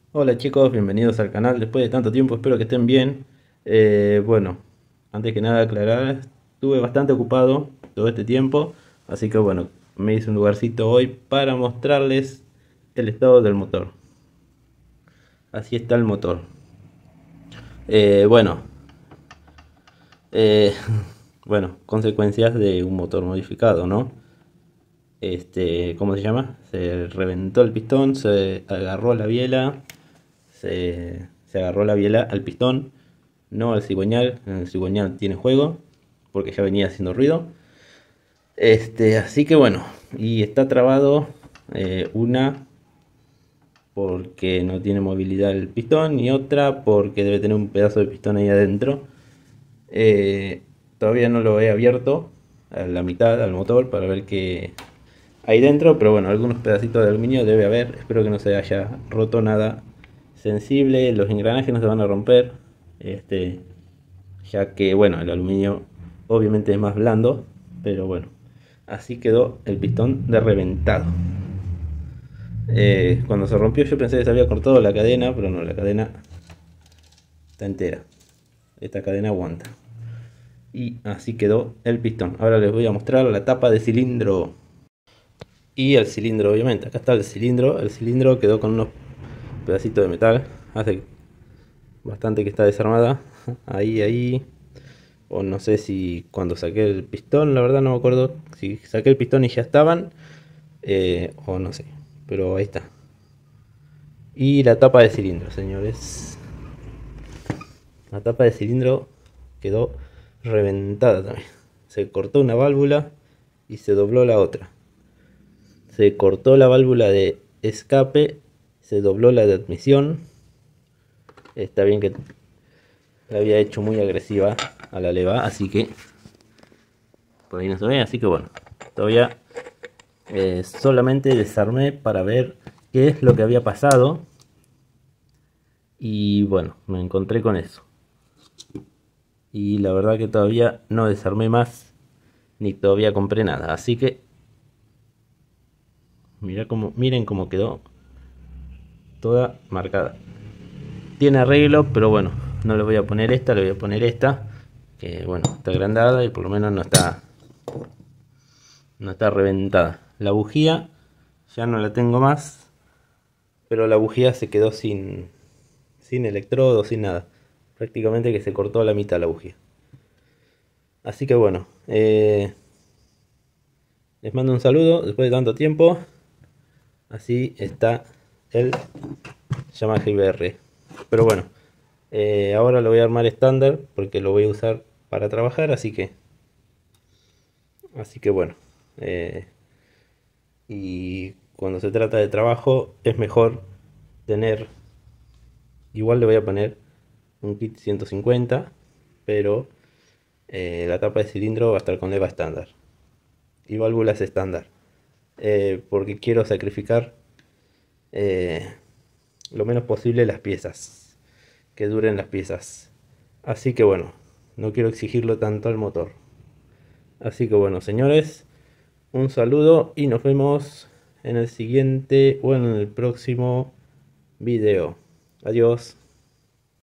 Hola chicos, bienvenidos al canal después de tanto tiempo, espero que estén bien. Bueno, antes que nada aclarar, estuve bastante ocupado todo este tiempo, así que bueno, me hice un lugarcito hoy para mostrarles el estado del motor. Así está el motor. Bueno, eh, bueno, consecuencias de un motor modificado, ¿no? ¿Cómo se llama? Se reventó el pistón, se agarró la biela, se agarró la biela al pistón, no al cigüeñal. El cigüeñal tiene juego porque ya venía haciendo ruido. Así que bueno, y está trabado una porque no tiene movilidad el pistón y otra porque debe tener un pedazo de pistón ahí adentro. Eh, Todavía no lo he abierto a la mitad al motor para ver qué hay dentro, pero bueno, algunos pedacitos de aluminio debe haber. Espero que no se haya roto nada sensible, los engranajes no se van a romper, este, ya que bueno, el aluminio obviamente es más blando, pero bueno, así quedó el pistón de reventado. Cuando se rompió yo pensé que se había cortado la cadena, pero no, la cadena está entera. Esta cadena aguanta. Y así quedó el pistón. Ahora les voy a mostrar la tapa de cilindro. Y el cilindro, obviamente. Acá está el cilindro. El cilindro quedó con unos pedacitos de metal. Hace bastante que está desarmada. Ahí. O no sé si cuando saqué el pistón, la verdad no me acuerdo. Si saqué el pistón y ya estaban. O no sé. Pero ahí está. Y la tapa de cilindro, señores. La tapa de cilindro quedó reventada también. Se cortó una válvula y se dobló la otra. Se cortó la válvula de escape, se dobló la de admisión. Está bien que la había hecho muy agresiva a la leva, así que por ahí no se ve. Así que bueno, todavía solamente desarmé para ver qué es lo que había pasado. Y bueno, me encontré con eso. Y la verdad que todavía no desarmé más, ni todavía compré nada. Así que miren cómo quedó toda marcada. Tiene arreglo, pero bueno, no le voy a poner esta, le voy a poner esta, que bueno, está agrandada y por lo menos no está reventada. La bujía ya no la tengo más, pero la bujía se quedó sin electrodo, sin nada. Prácticamente que se cortó a la mitad la bujía. Así que bueno, les mando un saludo después de tanto tiempo. Así está el Yamaha IBR. Pero bueno, ahora lo voy a armar estándar porque lo voy a usar para trabajar, así que bueno. eh, y cuando se trata de trabajo es mejor tener, igual le voy a poner un kit 150, pero la tapa de cilindro va a estar con leva estándar y válvulas estándar, porque quiero sacrificar eh, lo menos posible las piezas, que duren las piezas. Así que bueno, no quiero exigirlo tanto al motor. Así que bueno, señores, un saludo y nos vemos en el siguiente o en el próximo video. Adiós.